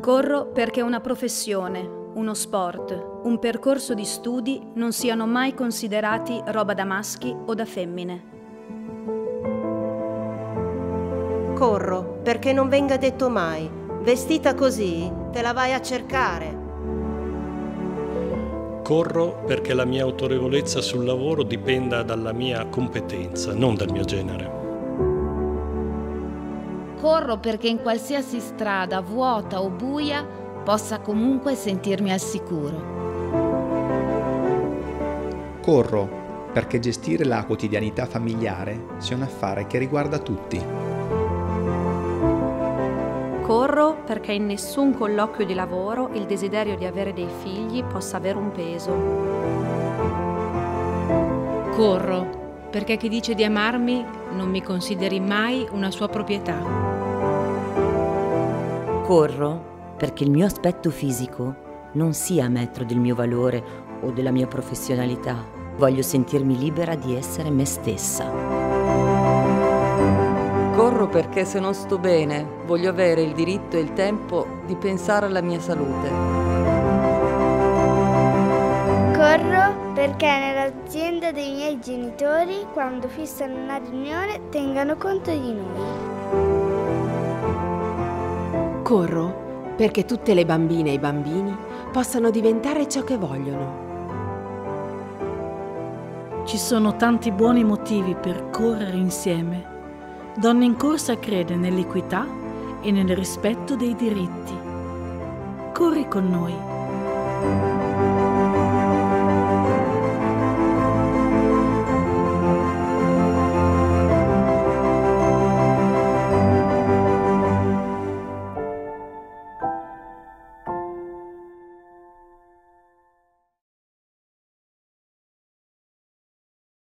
Corro perché una professione, uno sport, un percorso di studi non siano mai considerati roba da maschi o da femmine. Corro perché non venga detto mai: vestita così te la vai a cercare. Corro perché la mia autorevolezza sul lavoro dipenda dalla mia competenza, non dal mio genere. Corro perché in qualsiasi strada, vuota o buia, possa comunque sentirmi al sicuro. Corro perché gestire la quotidianità familiare sia un affare che riguarda tutti. Corro perché in nessun colloquio di lavoro il desiderio di avere dei figli possa avere un peso. Corro perché chi dice di amarmi non mi consideri mai una sua proprietà. Corro perché il mio aspetto fisico non sia metro del mio valore o della mia professionalità. Voglio sentirmi libera di essere me stessa. Corro perché se non sto bene voglio avere il diritto e il tempo di pensare alla mia salute. Corro perché nell'azienda dei miei genitori, quando fissano una riunione, tengano conto di noi. Corro perché tutte le bambine e i bambini possano diventare ciò che vogliono. Ci sono tanti buoni motivi per correre insieme. Donne in Corsa crede nell'equità e nel rispetto dei diritti. Corri con noi.